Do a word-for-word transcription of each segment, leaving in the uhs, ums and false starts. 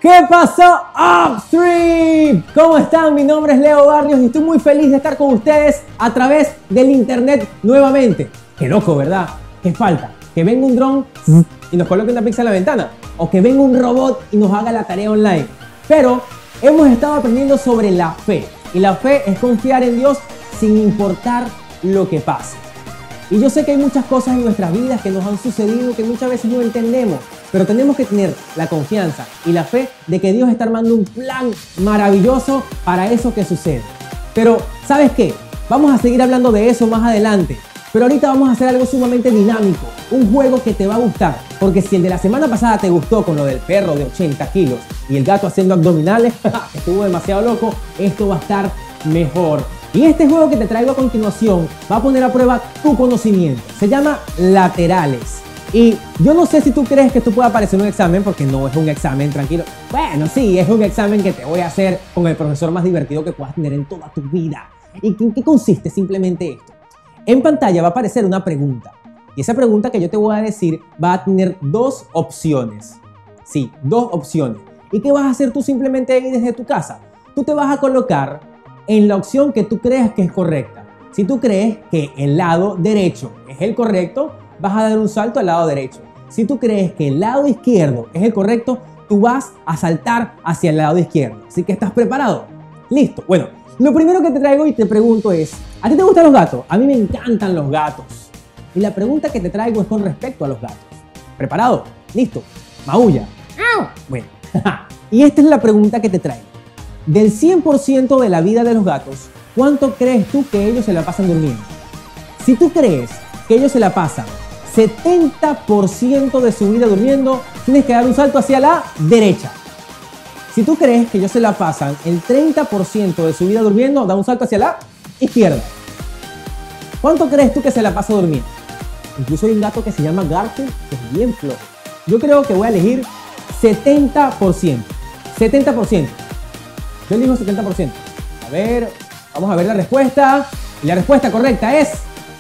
¿Qué pasó, Upstream? ¿Cómo están? Mi nombre es Leo Barrios y estoy muy feliz de estar con ustedes a través del internet nuevamente. Qué loco, ¿verdad? ¿Qué falta? Que venga un dron y nos coloque una pizza en la ventana, o que venga un robot y nos haga la tarea online. Pero hemos estado aprendiendo sobre la fe, y la fe es confiar en Dios sin importar lo que pase. Y yo sé que hay muchas cosas en nuestras vidas que nos han sucedido que muchas veces no entendemos, pero tenemos que tener la confianza y la fe de que Dios está armando un plan maravilloso para eso que sucede. Pero, ¿sabes qué? Vamos a seguir hablando de eso más adelante. Pero ahorita vamos a hacer algo sumamente dinámico, un juego que te va a gustar, porque si el de la semana pasada te gustó con lo del perro de ochenta kilos y el gato haciendo abdominales, que estuvo demasiado loco, esto va a estar mejor. Y este juego que te traigo a continuación va a poner a prueba tu conocimiento. Se llama Laterales. Y yo no sé si tú crees que esto pueda parecer un examen, porque no es un examen, tranquilo. Bueno, sí, es un examen que te voy a hacer con el profesor más divertido que puedas tener en toda tu vida. ¿Y en qué consiste simplemente esto? En pantalla va a aparecer una pregunta. Y esa pregunta que yo te voy a decir va a tener dos opciones. Sí, dos opciones. ¿Y qué vas a hacer tú simplemente ahí desde tu casa? Tú te vas a colocar en la opción que tú creas que es correcta. Si tú crees que el lado derecho es el correcto, vas a dar un salto al lado derecho. Si tú crees que el lado izquierdo es el correcto, tú vas a saltar hacia el lado izquierdo. Así que, ¿estás preparado? Listo. Bueno, lo primero que te traigo y te pregunto es, ¿a ti te gustan los gatos? A mí me encantan los gatos. Y la pregunta que te traigo es con respecto a los gatos. ¿Preparado? Listo. Maulla. Bueno, y esta es la pregunta que te traigo. Del cien por ciento de la vida de los gatos, ¿cuánto crees tú que ellos se la pasan durmiendo? Si tú crees que ellos se la pasan setenta por ciento de su vida durmiendo, tienes que dar un salto hacia la derecha. Si tú crees que ellos se la pasan el treinta por ciento de su vida durmiendo, da un salto hacia la izquierda. ¿Cuánto crees tú que se la pasa durmiendo? Incluso hay un gato que se llama Garfield, que es bien flojo. Yo creo que voy a elegir setenta por ciento. setenta por ciento. Yo elijo setenta por ciento. A ver, vamos a ver la respuesta. Y la respuesta correcta es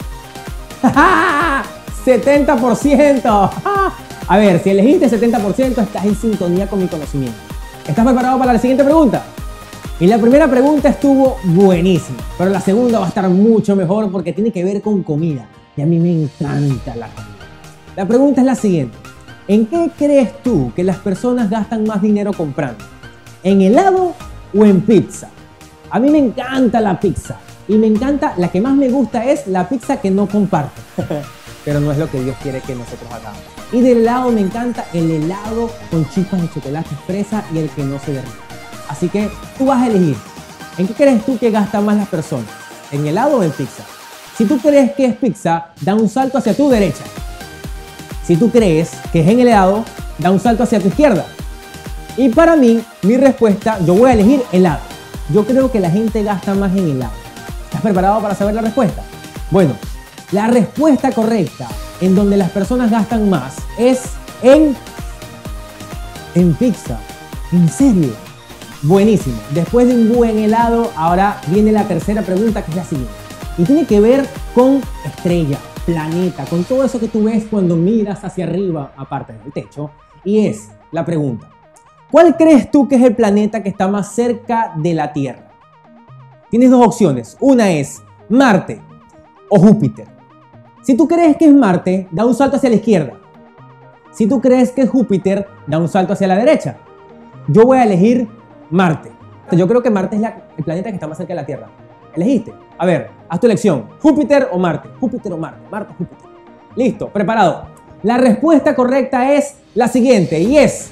setenta por ciento. A ver, si elegiste setenta por ciento, estás en sintonía con mi conocimiento. ¿Estás preparado para la siguiente pregunta? Y la primera pregunta estuvo buenísima, pero la segunda va a estar mucho mejor porque tiene que ver con comida. Y a mí me encanta la comida. La pregunta es la siguiente. ¿En qué crees tú que las personas gastan más dinero comprando? ¿En helado o en pizza? A mí me encanta la pizza. Y me encanta, la que más me gusta es la pizza que no comparto. Pero no es lo que Dios quiere que nosotros hagamos. Y del helado me encanta el helado con chispas de chocolate fresa y el que no se derrite. Así que tú vas a elegir. ¿En qué crees tú que gastan más las personas? ¿En helado o en pizza? Si tú crees que es pizza, da un salto hacia tu derecha. Si tú crees que es en helado, da un salto hacia tu izquierda. Y para mí, mi respuesta, yo voy a elegir helado. Yo creo que la gente gasta más en helado. ¿Estás preparado para saber la respuesta? Bueno, la respuesta correcta en donde las personas gastan más es en, en pizza. ¿En serio? Buenísimo. Después de un buen helado, ahora viene la tercera pregunta, que es la siguiente. Y tiene que ver con estrella, planeta, con todo eso que tú ves cuando miras hacia arriba, aparte del techo. Y es la pregunta. ¿Cuál crees tú que es el planeta que está más cerca de la Tierra? Tienes dos opciones. Una es Marte o Júpiter. Si tú crees que es Marte, da un salto hacia la izquierda. Si tú crees que es Júpiter, da un salto hacia la derecha. Yo voy a elegir Marte. Yo creo que Marte es la, el planeta que está más cerca de la Tierra. ¿Elegiste? A ver, haz tu elección. ¿Júpiter o Marte? ¿Júpiter o Marte? Marte o Júpiter. Listo, preparado. La respuesta correcta es la siguiente y es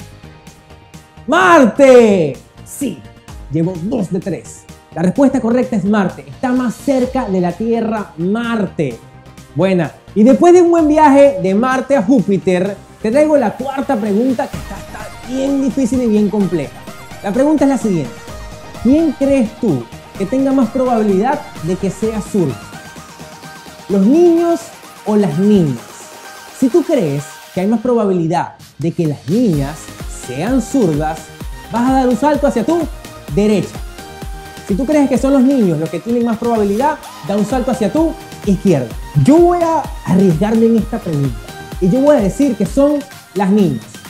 ¡Marte! Sí, llevo dos de tres. La respuesta correcta es Marte. Está más cerca de la Tierra Marte. Buena. Y después de un buen viaje de Marte a Júpiter, te traigo la cuarta pregunta que está, está bien difícil y bien compleja. La pregunta es la siguiente. ¿Quién crees tú que tenga más probabilidad de que sea zurdo? ¿Los niños o las niñas? Si tú crees que hay más probabilidad de que las niñas sean zurdas, vas a dar un salto hacia tu derecha. Si tú crees que son los niños los que tienen más probabilidad, da un salto hacia tu izquierda. Yo voy a arriesgarme en esta pregunta y yo voy a decir que son las niñas.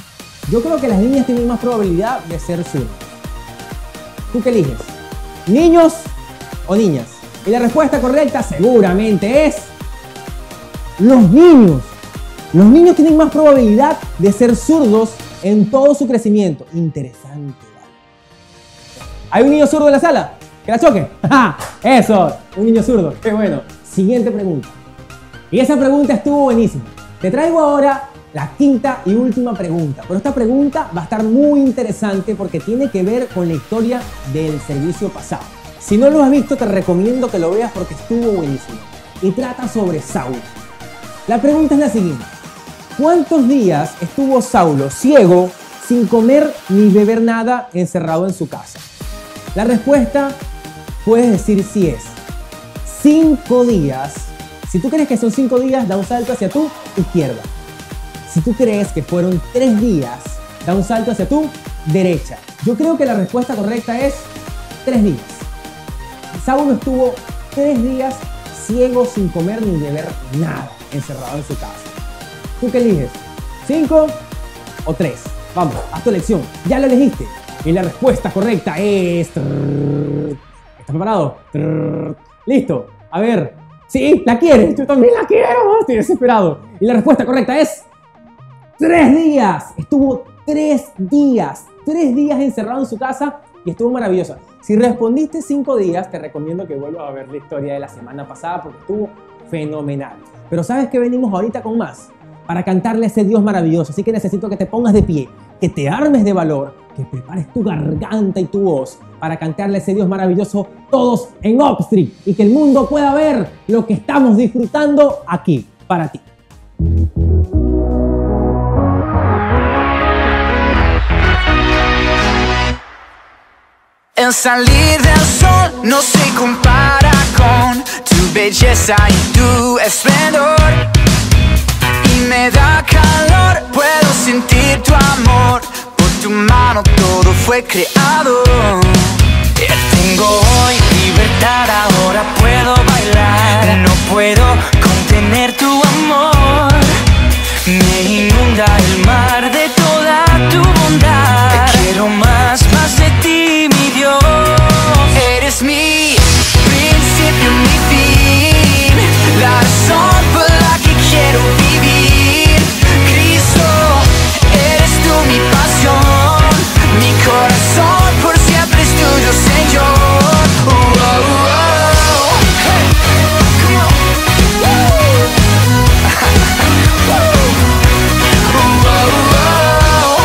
Yo creo que las niñas tienen más probabilidad de ser zurdas. ¿Tú qué eliges? ¿Niños o niñas? Y la respuesta correcta seguramente es los niños. Los niños tienen más probabilidad de ser zurdos en todo su crecimiento. Interesante. ¿Hay un niño zurdo en la sala? ¿Que la choque? Eso, un niño zurdo. Qué bueno. Siguiente pregunta. Y esa pregunta estuvo buenísima. Te traigo ahora la quinta y última pregunta. Pero esta pregunta va a estar muy interesante porque tiene que ver con la historia del servicio pasado. Si no lo has visto, te recomiendo que lo veas porque estuvo buenísimo. Y trata sobre Saulo. La pregunta es la siguiente. ¿Cuántos días estuvo Saulo ciego, sin comer ni beber nada, encerrado en su casa? La respuesta puedes decir si es cinco días. Si tú crees que son cinco días, da un salto hacia tu izquierda. Si tú crees que fueron tres días, da un salto hacia tu derecha. Yo creo que la respuesta correcta es tres días. Saulo estuvo tres días ciego, sin comer ni beber nada, encerrado en su casa. ¿Tú qué eliges? ¿Cinco o tres? Vamos, haz tu elección. Ya la elegiste. Y la respuesta correcta es... ¿Estás preparado? Listo. A ver. Sí, la quieres. Yo también la quiero. Estoy desesperado. Y la respuesta correcta es... ¡Tres días! Estuvo tres días. Tres días encerrado en su casa y estuvo maravillosa. Si respondiste cinco días, te recomiendo que vuelvas a ver la historia de la semana pasada porque estuvo fenomenal. Pero ¿sabes qué? Venimos ahorita con más para cantarle a ese Dios maravilloso. Así que necesito que te pongas de pie, que te armes de valor, que prepares tu garganta y tu voz para cantarle a ese Dios maravilloso todos en Upstream y que el mundo pueda ver lo que estamos disfrutando aquí para ti. El salir del sol no se compara con tu belleza y tu esplendor. Y me da calor, puedo sentir tu amor. Por tu mano todo fue creado. Tengo hoy libertad, ahora puedo bailar. No puedo contener tu amor. Me inunda el mar de toda tu bondad. Te quiero más, más de ti, mi Dios. Eres mi principio, mi fin, la razón por la que quiero vivir. Cristo, eres tú mi pasión, mi corazón por siempre es tuyo, Señor. Oh, oh, oh. Hey. Come on. Woo. Oh, oh, oh.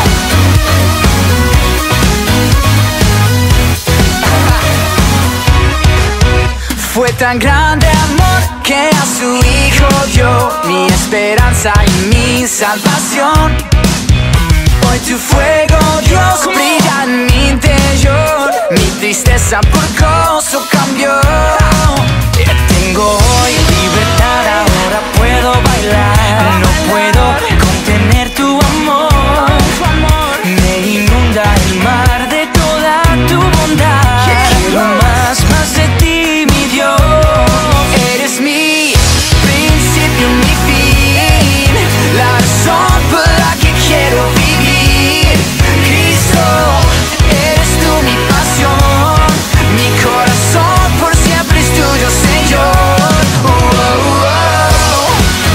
Fue tan grande amor que a su hijo dio, mi esperanza y mi salvación. Hoy tu fuego, Dios, brilla en mi interior. Mi tristeza por gozo cambió. Tengo hoy libertad, ahora puedo bailar. No puedo contener tu amor. Me inunda el mar de toda tu bondad. Quiero más, más de ti, mi Dios. Eres mi principio, mi fin, la razón por la que quiero vivir. Cristo, eres tú mi pasión, mi corazón por siempre es tuyo, Señor. Oh, oh, oh.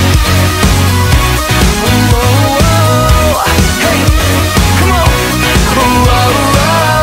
Oh, oh, oh. Hey, come on. Oh, oh, oh.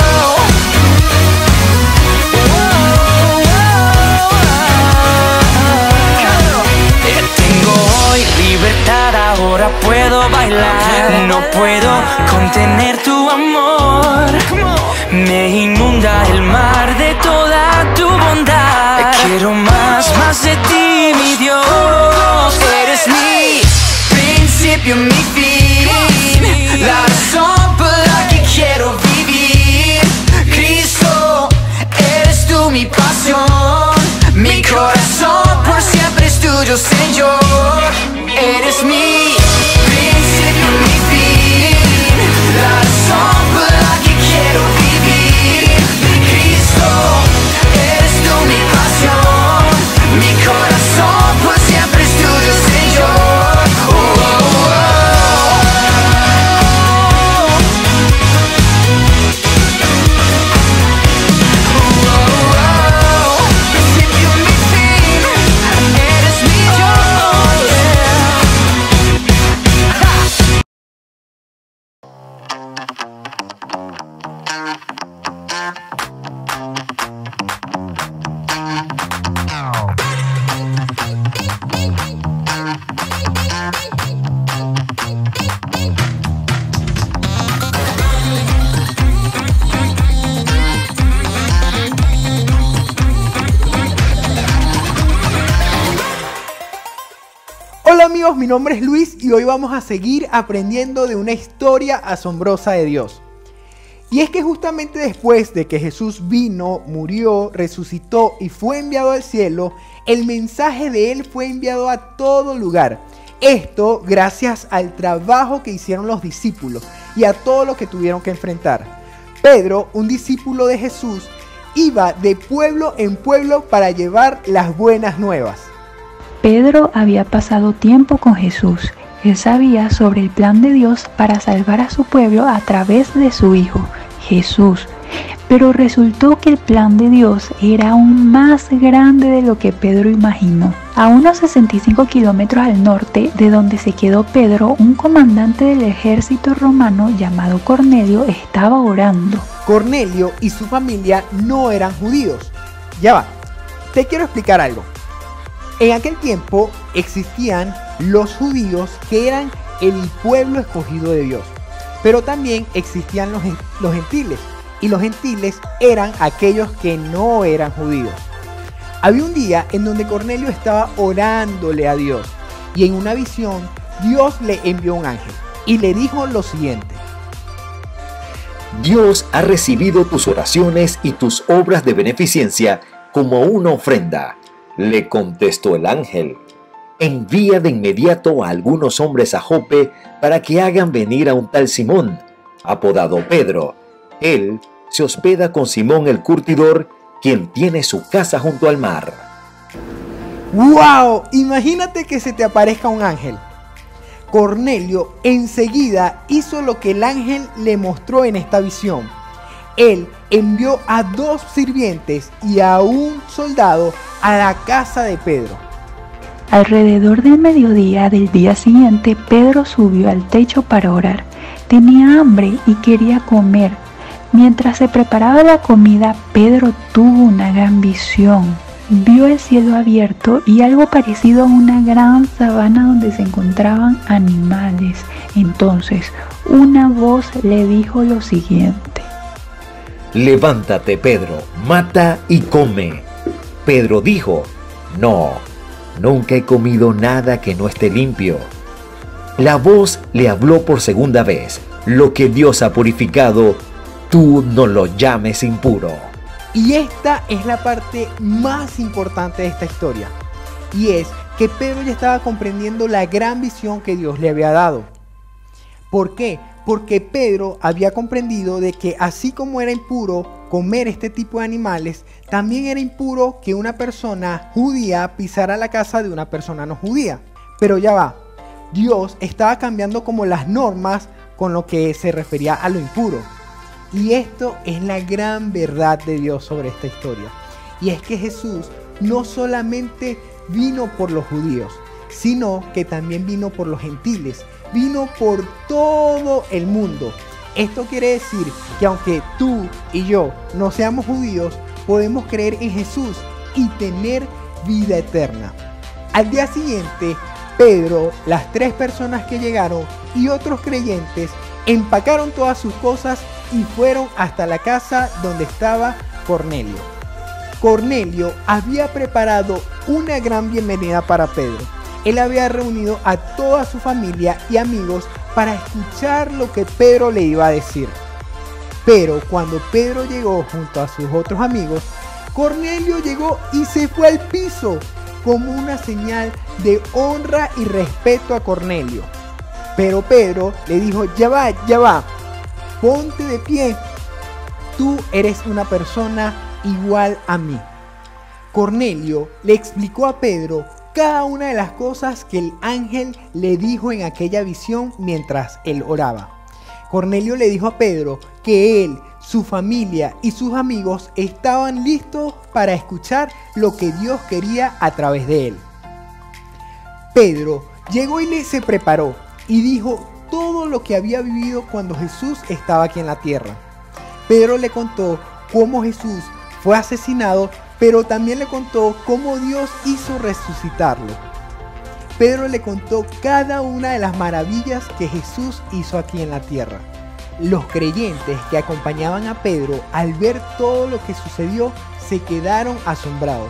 Tengo hoy libertad, ahora puedo bailar. No puedo contener tu amor. Me inunda el mar de toda tu bondad. Quiero más, más de ti, mi Dios. Eres mi principio, mi fin, la razón por la que quiero vivir. Cristo, eres tú mi pasión, mi corazón por siempre es tuyo, Señor. Eres mi principio, mi fin, la razón por la que quiero vivir. Cristo, eres tú mi pasión, mi corazón por siempre es tuyo, Señor. Oh, oh, oh. amigos, mi nombre es Luis y hoy vamos a seguir aprendiendo de una historia asombrosa de Dios. Y es que justamente después de que Jesús vino, murió, resucitó y fue enviado al cielo, el mensaje de Él fue enviado a todo lugar. Esto gracias al trabajo que hicieron los discípulos y a todo lo que tuvieron que enfrentar. Pedro, un discípulo de Jesús, iba de pueblo en pueblo para llevar las buenas nuevas. Pedro había pasado tiempo con Jesús. Él sabía sobre el plan de Dios para salvar a su pueblo a través de su Hijo, Jesús. Pero resultó que el plan de Dios era aún más grande de lo que Pedro imaginó. A unos sesenta y cinco kilómetros al norte de donde se quedó Pedro, un comandante del ejército romano llamado Cornelio estaba orando. Cornelio y su familia no eran judíos. Ya va, te quiero explicar algo. En aquel tiempo existían los judíos, que eran el pueblo escogido de Dios, pero también existían los, los gentiles, y los gentiles eran aquellos que no eran judíos. Había un día en donde Cornelio estaba orándole a Dios, y en una visión Dios le envió un ángel y le dijo lo siguiente: Dios ha recibido tus oraciones y tus obras de beneficencia como una ofrenda. Le contestó el ángel: envía de inmediato a algunos hombres a Jope para que hagan venir a un tal Simón, apodado Pedro. Él se hospeda con Simón el curtidor, quien tiene su casa junto al mar. ¡Wow! Imagínate que se te aparezca un ángel. Cornelio enseguida hizo lo que el ángel le mostró en esta visión. Él envió a dos sirvientes y a un soldado a la casa de Pedro. Alrededor del mediodía del día siguiente, Pedro subió al techo para orar. Tenía hambre y quería comer. Mientras se preparaba la comida, Pedro tuvo una gran visión. Vio el cielo abierto y algo parecido a una gran sabana donde se encontraban animales. Entonces, una voz le dijo lo siguiente: Levántate, Pedro, mata y come. Pedro dijo: no, nunca he comido nada que no esté limpio. La voz le habló por segunda vez: lo que Dios ha purificado, tú no lo llames impuro. Y esta es la parte más importante de esta historia, y es que Pedro ya estaba comprendiendo la gran visión que Dios le había dado. ¿Por qué? Porque Pedro había comprendido de que así como era impuro comer este tipo de animales, también era impuro que una persona judía pisara la casa de una persona no judía. Pero ya va, Dios estaba cambiando como las normas con lo que se refería a lo impuro. Y esto es la gran verdad de Dios sobre esta historia. Y es que Jesús no solamente vino por los judíos, sino que también vino por los gentiles. Vino por todo el mundo. Esto quiere decir que aunque tú y yo no seamos judíos, podemos creer en Jesús y tener vida eterna. Al día siguiente, Pedro, las tres personas que llegaron y otros creyentes empacaron todas sus cosas y fueron hasta la casa donde estaba Cornelio. Cornelio había preparado una gran bienvenida para Pedro. Él había reunido a toda su familia y amigos para escuchar lo que Pedro le iba a decir. Pero cuando Pedro llegó junto a sus otros amigos, Cornelio llegó y se fue al piso como una señal de honra y respeto a Cornelio. Pero Pedro le dijo: ya va, ya va, ponte de pie, tú eres una persona igual a mí. Cornelio le explicó a Pedro cada una de las cosas que el ángel le dijo en aquella visión mientras él oraba. Cornelio le dijo a Pedro que él, su familia y sus amigos estaban listos para escuchar lo que Dios quería a través de él. Pedro llegó y le se preparó y dijo todo lo que había vivido cuando Jesús estaba aquí en la tierra. Pedro le contó cómo Jesús fue asesinado, pero también le contó cómo Dios hizo resucitarlo. Pedro le contó cada una de las maravillas que Jesús hizo aquí en la tierra. Los creyentes que acompañaban a Pedro, al ver todo lo que sucedió, se quedaron asombrados.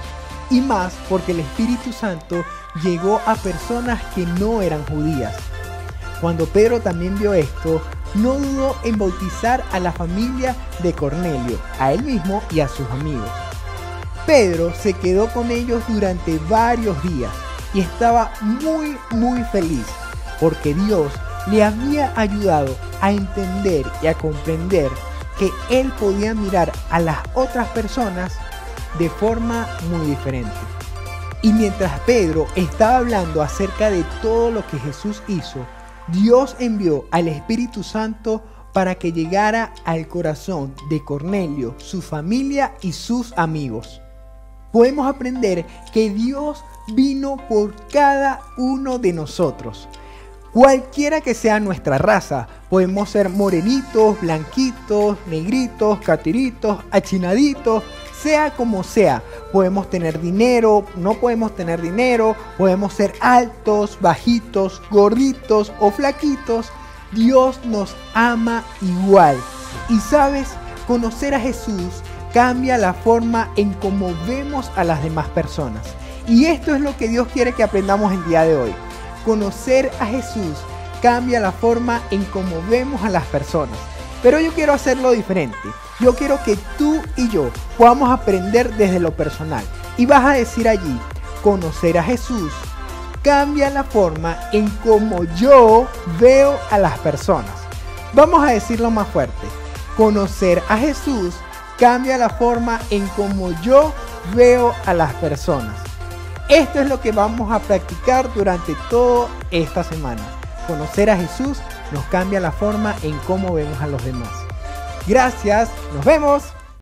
y más porque el Espíritu Santo llegó a personas que no eran judías. Cuando Pedro también vio esto, no dudó en bautizar a la familia de Cornelio, a él mismo y a sus amigos. Pedro se quedó con ellos durante varios días y estaba muy muy feliz porque Dios le había ayudado a entender y a comprender que él podía mirar a las otras personas de forma muy diferente. Y mientras Pedro estaba hablando acerca de todo lo que Jesús hizo, Dios envió al Espíritu Santo para que llegara al corazón de Cornelio, su familia y sus amigos. Podemos aprender que Dios vino por cada uno de nosotros. Cualquiera que sea nuestra raza, podemos ser morenitos, blanquitos, negritos, catiritos, achinaditos, sea como sea. Podemos tener dinero, no podemos tener dinero, podemos ser altos, bajitos, gorditos o flaquitos. Dios nos ama igual. Y sabes, conocer a Jesús cambia la forma en cómo vemos a las demás personas. Y esto es lo que Dios quiere que aprendamos el día de hoy. Conocer a Jesús cambia la forma en cómo vemos a las personas. Pero yo quiero hacerlo diferente. Yo quiero que tú y yo podamos aprender desde lo personal. Y vas a decir allí, conocer a Jesús cambia la forma en cómo yo veo a las personas. Vamos a decirlo más fuerte. Conocer a Jesús cambia la forma en cómo yo veo a las personas. Esto es lo que vamos a practicar durante toda esta semana. Conocer a Jesús nos cambia la forma en cómo vemos a los demás. Gracias, nos vemos.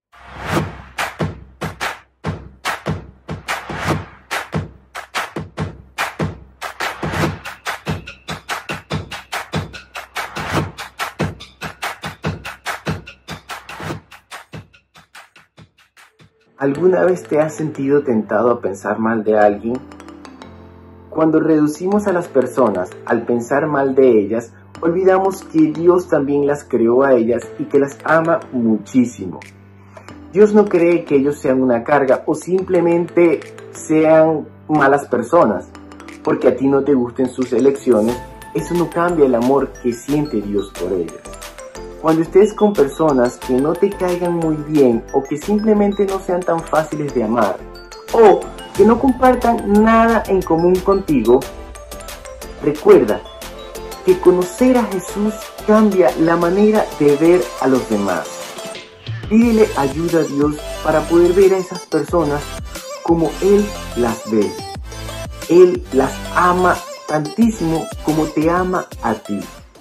¿Alguna vez te has sentido tentado a pensar mal de alguien? Cuando reducimos a las personas al pensar mal de ellas, olvidamos que Dios también las creó a ellas y que las ama muchísimo. Dios no cree que ellos sean una carga o simplemente sean malas personas. Porque a ti no te gusten sus elecciones, eso no cambia el amor que siente Dios por ellas. Cuando estés con personas que no te caigan muy bien o que simplemente no sean tan fáciles de amar o que no compartan nada en común contigo, recuerda que conocer a Jesús cambia la manera de ver a los demás. Pídele ayuda a Dios para poder ver a esas personas como Él las ve. Él las ama tantísimo como te ama a ti.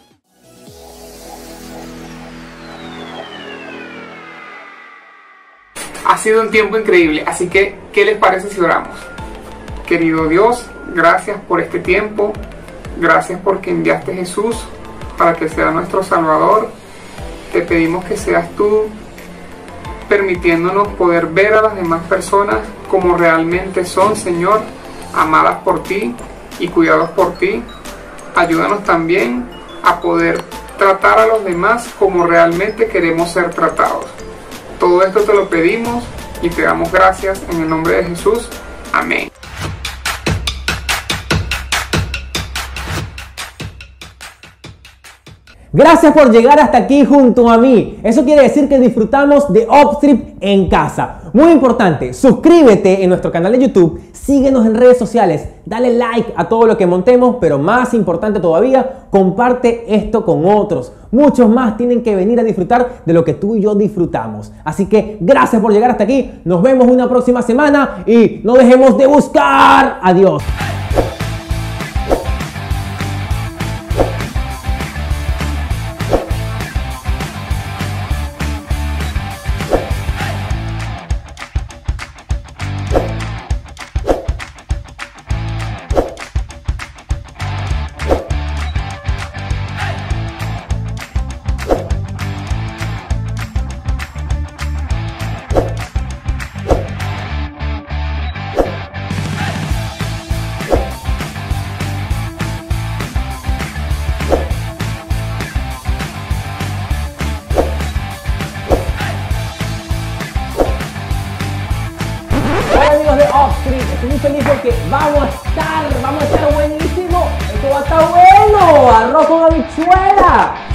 Ha sido un tiempo increíble, así que, ¿qué les parece si oramos? Querido Dios, gracias por este tiempo, gracias porque enviaste a Jesús para que sea nuestro Salvador. Te pedimos que seas tú permitiéndonos poder ver a las demás personas como realmente son, Señor, amadas por ti y cuidados por ti. Ayúdanos también a poder tratar a los demás como realmente queremos ser tratados. Todo esto te lo pedimos y te damos gracias en el nombre de Jesús. Amén. Gracias por llegar hasta aquí junto a mí. Eso quiere decir que disfrutamos de Opstrip en casa. Muy importante, suscríbete en nuestro canal de YouTube, síguenos en redes sociales, dale like a todo lo que montemos, pero más importante todavía, comparte esto con otros. Muchos más tienen que venir a disfrutar de lo que tú y yo disfrutamos. Así que gracias por llegar hasta aquí. Nos vemos una próxima semana y no dejemos de buscar a Dios. Street. Estoy muy feliz porque vamos a estar, vamos a estar buenísimo. Esto va a estar bueno. Arroz con habichuela.